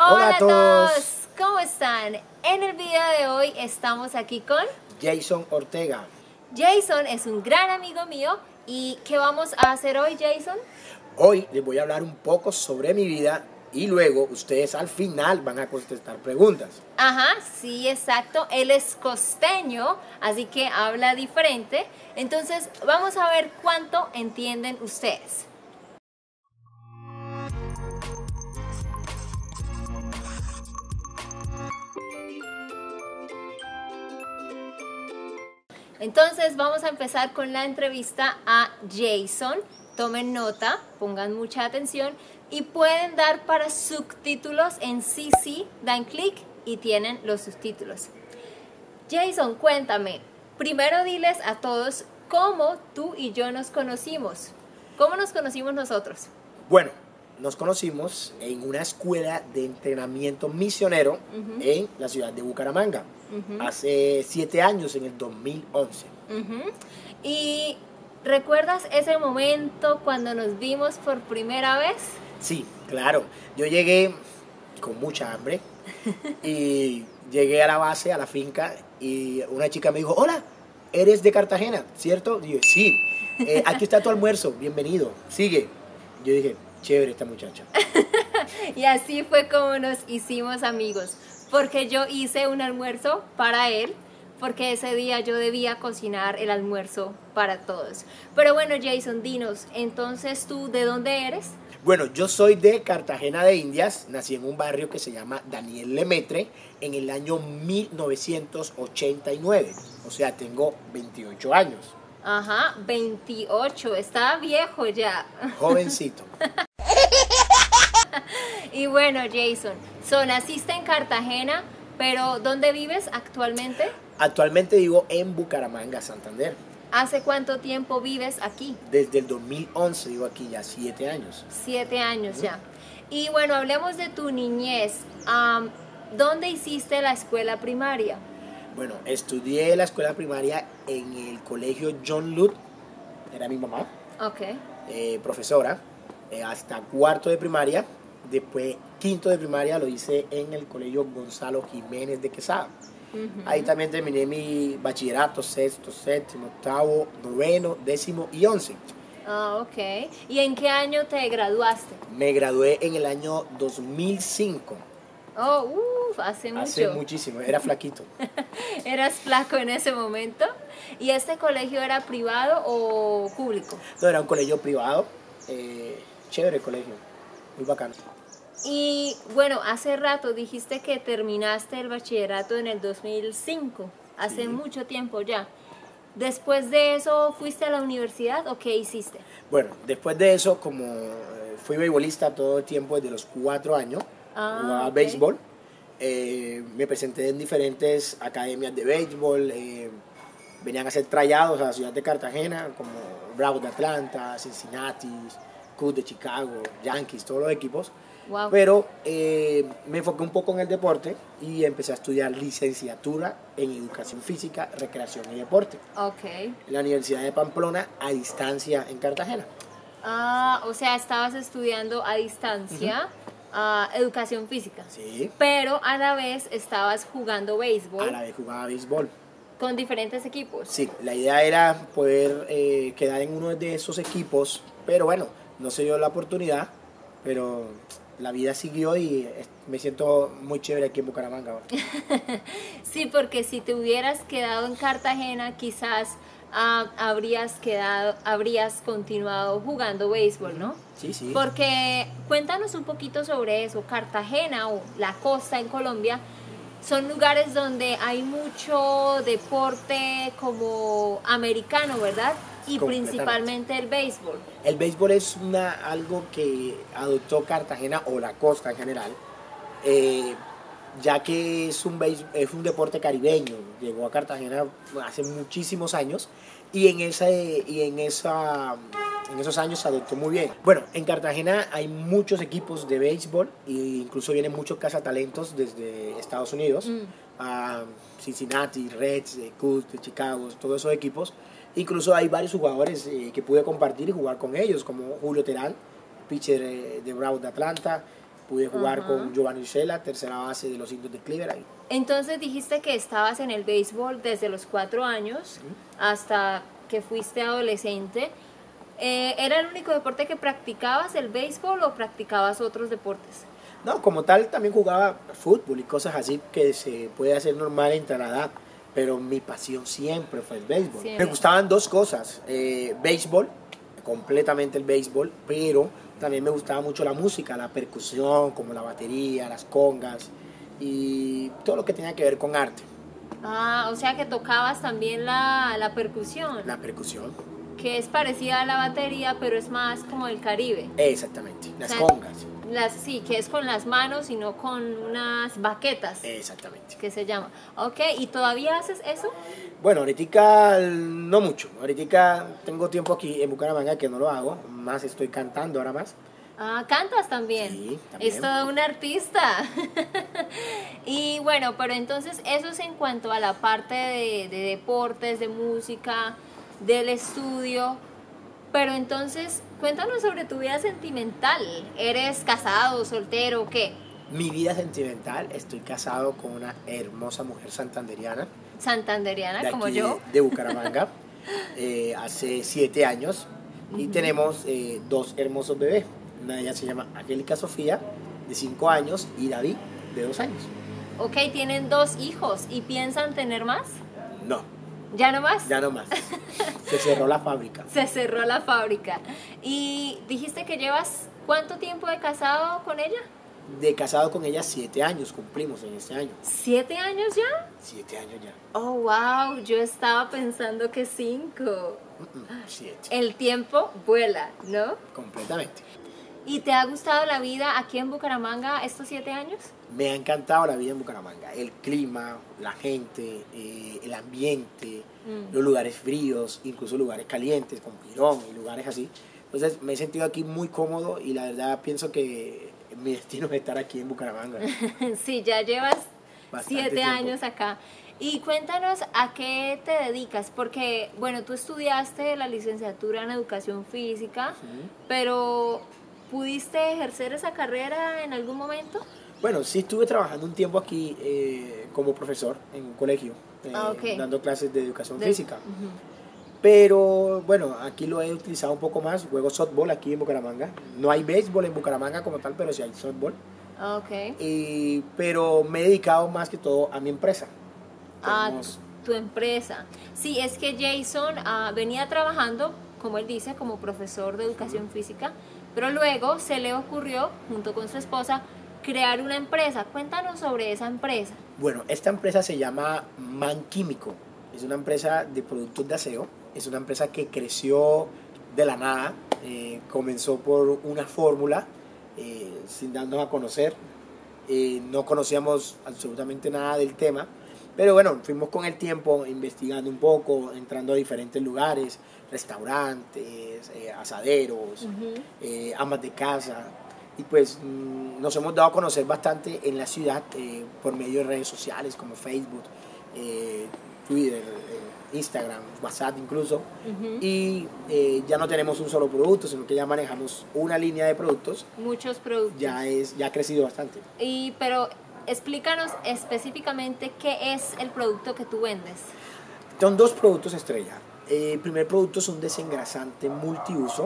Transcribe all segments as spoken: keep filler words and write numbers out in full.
Hola a a todos. todos, ¿cómo están? En el video de hoy estamos aquí con Jason Ortega. Jason, es un gran amigo mío. ¿Y qué vamos a hacer hoy, Jason? Hoy les voy a hablar un poco sobre mi vida y luego ustedes al final van a contestar preguntas. Ajá, sí, exacto. Él es costeño, así que habla diferente. Entonces, vamos a ver cuánto entienden ustedes. Entonces vamos a empezar con la entrevista a Jason. Tomen nota, pongan mucha atención y pueden dar para subtítulos en C C, dan clic y tienen los subtítulos. Jason, cuéntame, primero diles a todos cómo tú y yo nos conocimos. ¿Cómo nos conocimos nosotros? Bueno, nos conocimos en una escuela de entrenamiento misionero uh-huh. en la ciudad de Bucaramanga. Uh-huh. Hace siete años, en el dos mil once. Uh-huh. ¿Y recuerdas ese momento cuando nos vimos por primera vez? Sí, claro. Yo llegué con mucha hambre y llegué a la base, a la finca, y una chica me dijo, hola, ¿eres de Cartagena, cierto? Y yo, sí, eh, aquí está tu almuerzo, bienvenido, sigue. Yo dije, chévere esta muchacha. Y así fue como nos hicimos amigos, porque yo hice un almuerzo para él, porque ese día yo debía cocinar el almuerzo para todos. Pero bueno, Jason, dinos, entonces tú, ¿de dónde eres? Bueno, yo soy de Cartagena de Indias, nací en un barrio que se llama Daniel Lemaitre en el año mil novecientos ochenta y nueve, o sea, tengo veintiocho años. Ajá, veintiocho, está viejo ya. Jovencito. Y bueno, Jason, so, naciste en Cartagena, pero ¿dónde vives actualmente? Actualmente vivo en Bucaramanga, Santander. ¿Hace cuánto tiempo vives aquí? Desde el dos mil once vivo aquí, ya siete años. Siete años uh-huh. ya. Y bueno, hablemos de tu niñez. Um, ¿Dónde hiciste la escuela primaria? Bueno, estudié la escuela primaria en el colegio John Luth, era mi mamá, okay. eh, profesora, eh, hasta cuarto de primaria. Después quinto de primaria lo hice en el colegio Gonzalo Jiménez de Quesada. Uh-huh. Ahí también terminé mi bachillerato, sexto, séptimo, octavo, noveno, décimo y once. Ah, ok. ¿Y en qué año te graduaste? Me gradué en el año dos mil cinco. Oh, uff, hace mucho. Hace muchísimo, era flaquito. ¿Eras flaco en ese momento? ¿Y este colegio era privado o público? No, era un colegio privado, eh, chévere el colegio, muy bacano. Y bueno, hace rato dijiste que terminaste el bachillerato en el dos mil cinco, hace sí. mucho tiempo ya. ¿Después de eso fuiste a la universidad o qué hiciste? Bueno, después de eso, como fui beisbolista todo el tiempo desde los cuatro años, ah, jugaba okay. béisbol, eh, me presenté en diferentes academias de béisbol, eh, venían a hacer trayados a la ciudad de Cartagena, como Bravos de Atlanta, Cincinnati, Cubs de Chicago, Yankees, todos los equipos. Wow. Pero eh, me enfoqué un poco en el deporte y empecé a estudiar licenciatura en Educación Física, Recreación y Deporte. Okay. En la Universidad de Pamplona, a distancia en Cartagena. Ah, o sea, estabas estudiando a distancia uh-huh. uh, Educación Física. Sí. Pero a la vez estabas jugando béisbol. A la vez jugaba béisbol. ¿Con diferentes equipos? Sí, la idea era poder eh, quedar en uno de esos equipos, pero bueno, no se dio la oportunidad, pero la vida siguió y me siento muy chévere aquí en Bucaramanga ahora. Sí, porque si te hubieras quedado en Cartagena, quizás uh, habrías quedado, habrías continuado jugando béisbol, ¿no? Sí, sí. Porque cuéntanos un poquito sobre eso. Cartagena o la costa en Colombia son lugares donde hay mucho deporte como americano, ¿verdad? Y principalmente el béisbol. El béisbol es una, algo que adoptó Cartagena o la costa en general, eh, ya que es un, béis, es un deporte caribeño. Llegó a Cartagena hace muchísimos años y en, esa, y en, esa, en esos años se adoptó muy bien. Bueno, en Cartagena hay muchos equipos de béisbol e incluso vienen muchos cazatalentos desde Estados Unidos, mm. a Cincinnati, Reds, Cubs, Chicago, todos esos equipos. Incluso hay varios jugadores eh, que pude compartir y jugar con ellos, como Julio Terán, pitcher eh, de Bravos de Atlanta, Pude jugar Ajá. con Giovanni Urshela, tercera base de los Indios de Cleveland. Entonces dijiste que estabas en el béisbol desde los cuatro años hasta que fuiste adolescente. Eh, ¿Era el único deporte que practicabas, el béisbol, o practicabas otros deportes? No, como tal también jugaba fútbol y cosas así que se puede hacer normal entre la edad, pero mi pasión siempre fue el béisbol. Siempre. Me gustaban dos cosas, eh, béisbol, completamente el béisbol, pero también me gustaba mucho la música, la percusión, como la batería, las congas y todo lo que tenía que ver con arte. Ah, o sea que tocabas también la, la percusión, La percusión, que es parecida a la batería, pero es más como el Caribe. exactamente, las O sea, congas, Las, sí, que es con las manos y no con unas baquetas, exactamente. que se llama. Ok, ¿y todavía haces eso? Bueno, ahorita no mucho, ahorita tengo tiempo aquí en Bucaramanga que no lo hago, más estoy cantando ahora más. Ah, cantas también. Sí, también. Es todo un artista. Y bueno, pero entonces eso es en cuanto a la parte de, de deportes, de música, del estudio. Pero entonces, cuéntanos sobre tu vida sentimental. ¿Eres casado, soltero o qué? Mi vida sentimental, estoy casado con una hermosa mujer santanderiana, Santanderiana, de como aquí yo. de, de Bucaramanga, eh, hace siete años, y tenemos eh, dos hermosos bebés. Una de ellas se llama Angélica Sofía, de cinco años, y David, de dos años. Ok, tienen dos hijos y piensan tener más. No, ¿Ya no más? ya no más. Se cerró la fábrica. Se cerró la fábrica. Y dijiste que llevas ¿cuánto tiempo de casado con ella? De casado con ella, siete años cumplimos en este año. ¿Siete años ya? Siete años ya. Oh, wow, yo estaba pensando que cinco. Mm, mm, Siete. El tiempo vuela, ¿no? Completamente. ¿Y te ha gustado la vida aquí en Bucaramanga estos siete años? Me ha encantado la vida en Bucaramanga, el clima, la gente, eh, el ambiente, Mm. los lugares fríos, incluso lugares calientes, con pirón y lugares así. Entonces me he sentido aquí muy cómodo y la verdad pienso que mi destino es estar aquí en Bucaramanga. Sí, ya llevas Bastante siete tiempo. años acá. Y cuéntanos a qué te dedicas, porque, bueno, tú estudiaste la licenciatura en educación física, Ujú. pero ¿pudiste ejercer esa carrera en algún momento? Bueno, sí estuve trabajando un tiempo aquí eh, como profesor en un colegio, eh, Ah, ok. dando clases de educación De- física. Ujú. Pero bueno, aquí lo he utilizado un poco más. Juego softball aquí en Bucaramanga. No hay béisbol en Bucaramanga como tal, pero sí hay softball. Ah, ok. Y, pero me he dedicado más que todo a mi empresa. A Tenemos- tu empresa. Sí, es que Jason ah, venía trabajando, como él dice, como profesor de educación física, pero luego se le ocurrió, junto con su esposa, crear una empresa. Cuéntanos sobre esa empresa. Bueno, esta empresa se llama Man Químico. Es una empresa de productos de aseo. Es una empresa que creció de la nada. Eh, comenzó por una fórmula eh, sin darnos a conocer. Eh, no conocíamos absolutamente nada del tema. Pero bueno, fuimos con el tiempo investigando un poco, entrando a diferentes lugares, restaurantes, eh, asaderos, eh, amas de casa. Y pues mm, nos hemos dado a conocer bastante en la ciudad eh, por medio de redes sociales como Facebook, eh, Twitter, eh, Instagram, WhatsApp incluso. Ujú. Y eh, ya no tenemos un solo producto, sino que ya manejamos una línea de productos. Muchos productos. Ya, es, ya ha crecido bastante. Y, pero explícanos específicamente qué es el producto que tú vendes. Son dos productos estrella. Eh, el primer producto es un desengrasante multiuso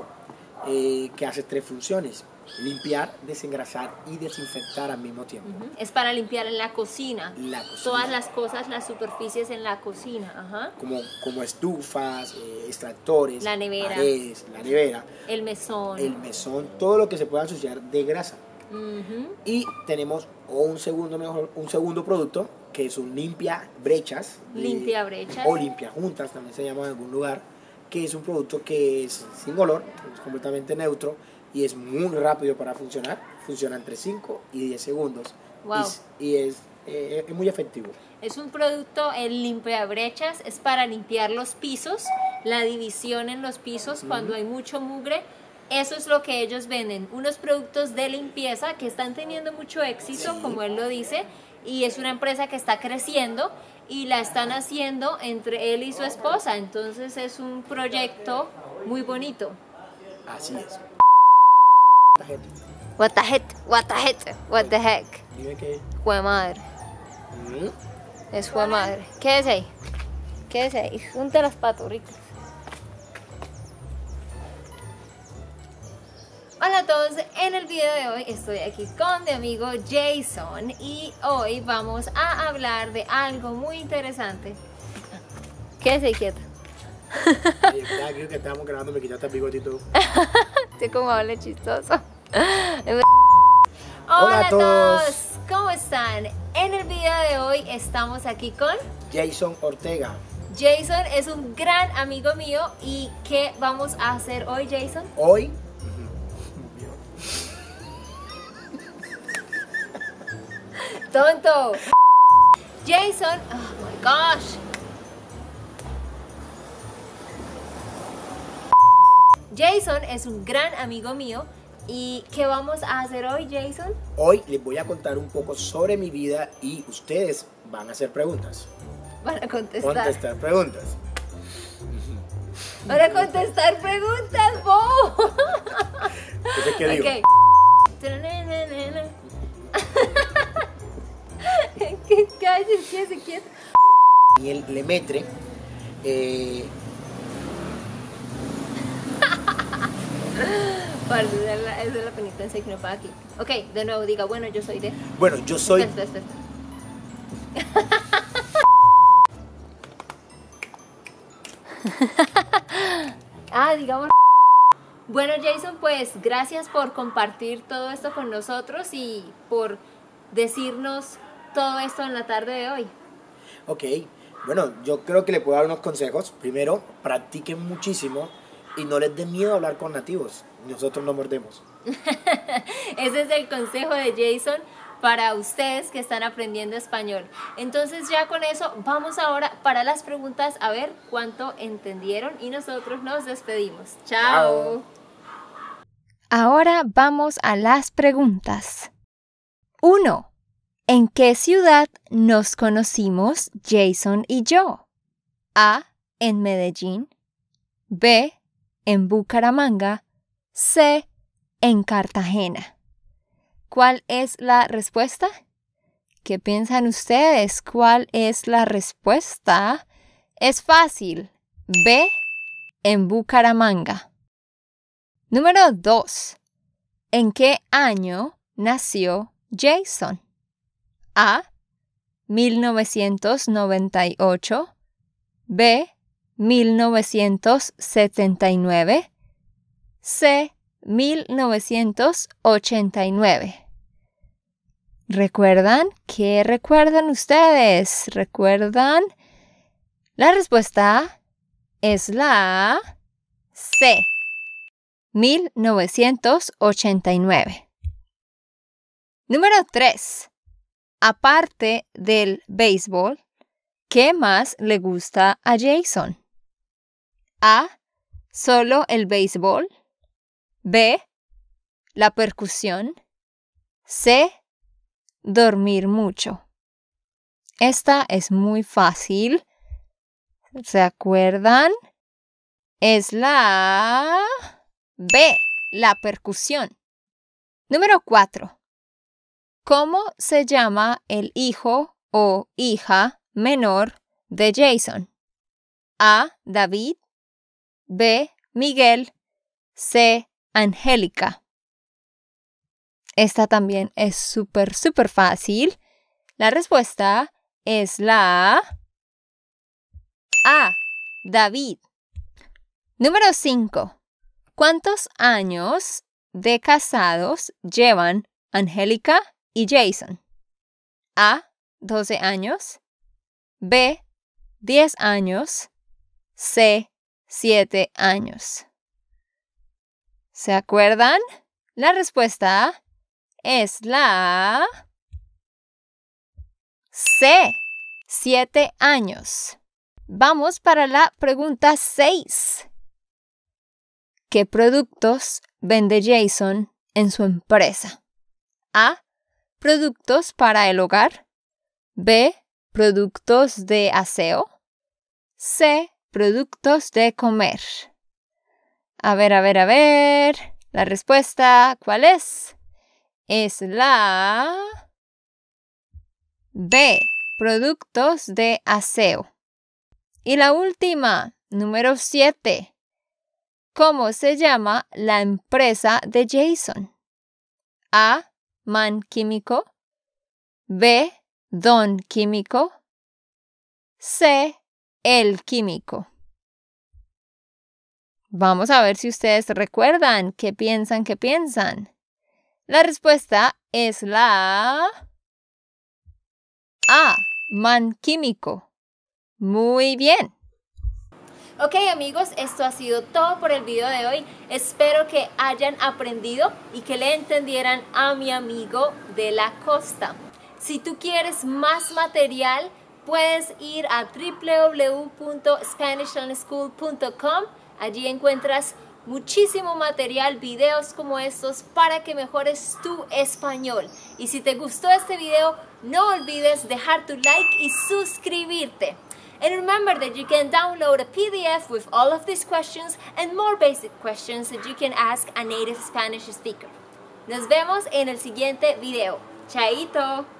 eh, que hace tres funciones: limpiar, desengrasar y desinfectar al mismo tiempo. Ujú. Es para limpiar en la cocina. La cocina. Todas las cosas, las superficies en la cocina. Ajá. Como, como estufas, eh, extractores, La nevera. paredes, la nevera, El mesón. el mesón, todo lo que se pueda asociar de grasa. Ujú. Y tenemos un segundo, mejor, un segundo producto que es un limpia brechas. eh, Limpia brechas. O limpia juntas, también se llama en algún lugar, que es un producto que es sin olor, es completamente neutro y es muy rápido para funcionar. Funciona entre cinco y diez segundos. Wow. Y, y es, eh, es muy efectivo. Es un producto, el limpiabrechas, es para limpiar los pisos, la división en los pisos cuando hay mucho mugre. Eso es lo que ellos venden, unos productos de limpieza que están teniendo mucho éxito, Sí. como él lo dice, y es una empresa que está creciendo y la están haciendo entre él y su esposa. Entonces es un proyecto muy bonito. Así es. Tarjeta. What the heck, what the heck, what the heck. Dime qué. Jue madre. ¿Mm? Es jue madre. ¿Qué es ahí? ¿Qué es ahí? Junta las paturritas. Hola a todos, en el video de hoy estoy aquí con mi amigo Jason y hoy vamos a hablar de algo muy interesante. Quédese quieto. Ay, ya creo que estábamos grabando, me quitaste el bigotito. Estoy como habla chistoso. Hola Hola a a todos. todos, ¿cómo están? En el video de hoy estamos aquí con Jason Ortega. Jason, es un gran amigo mío. ¿Y qué vamos a hacer hoy, Jason? Hoy. Tonto. Jason, oh my gosh. Jason es un gran amigo mío. ¿Y qué vamos a hacer hoy, Jason? Hoy les voy a contar un poco sobre mi vida y ustedes van a hacer preguntas. Van a contestar. Contestar preguntas. Van a contestar preguntas, Bo. Entonces, ¿qué digo? Ok. ¿Qué calles? ¿Qué se quiere? Y el Lemaitre. Eh, Vale, esa es la, esa es la penitencia que no paga aquí. Ok, de nuevo diga, bueno, yo soy de... bueno, yo soy. Espera, espera, espera. Ah, digamos... Bueno, Jason, pues gracias por compartir todo esto con nosotros y por decirnos todo esto en la tarde de hoy. Ok, bueno, yo creo que le puedo dar unos consejos. Primero, practiquen muchísimo y no les dé miedo hablar con nativos. Nosotros no mordemos. Ese es el consejo de Jason para ustedes que están aprendiendo español. Entonces ya con eso vamos ahora para las preguntas a ver cuánto entendieron y nosotros nos despedimos. Chao. Chao. Ahora vamos a las preguntas. uno. ¿En qué ciudad nos conocimos Jason y yo? A. En Medellín. B. En Bucaramanga. C. En Cartagena. ¿Cuál es la respuesta? ¿Qué piensan ustedes? ¿Cuál es la respuesta? Es fácil. B. En Bucaramanga. Número dos. ¿En qué año nació Jason? A. mil novecientos noventa y ocho. B. mil novecientos setenta y nueve. C. mil novecientos ochenta y nueve. ¿Recuerdan? ¿Qué recuerdan ustedes? ¿Recuerdan? La respuesta es la C. mil novecientos ochenta y nueve. Número tres. Aparte del béisbol, ¿qué más le gusta a Jason? A. Solo el béisbol. B. La percusión. C. Dormir mucho. Esta es muy fácil. ¿Se acuerdan? Es la B. La percusión. Número cuatro. ¿Cómo se llama el hijo o hija menor de Jason? A. David. B. Miguel. C. Angélica. Esta también es súper, súper fácil. La respuesta es la A. David. Número cinco. ¿Cuántos años de casados llevan Angélica y Jason? A. doce años. B. diez años. C. siete años. ¿Se acuerdan? La respuesta es la C. siete años. Vamos para la pregunta seis. ¿Qué productos vende Jason en su empresa? A. Productos para el hogar. B. Productos de aseo. C. Productos de comer. A ver, a ver, a ver. La respuesta, ¿cuál es? es la B. Productos de aseo. Y la última, número siete. ¿Cómo se llama la empresa de Jason? A. Man Químico. B. Don Químico. C. El Químico. Vamos a ver si ustedes recuerdan. ¿Qué piensan? ¿Qué piensan? La respuesta es la A. Man Químico. Muy bien. Ok amigos, esto ha sido todo por el video de hoy. Espero que hayan aprendido y que le entendieran a mi amigo de la costa. Si tú quieres más material, puedes ir a w w w punto spanish learning school punto com. Allí encuentras muchísimo material, videos como estos para que mejores tu español. Y si te gustó este video, no olvides dejar tu like y suscribirte. And remember that you can download a P D F with all of these questions and more basic questions that you can ask a native Spanish speaker. Nos vemos en el siguiente video. Chaito!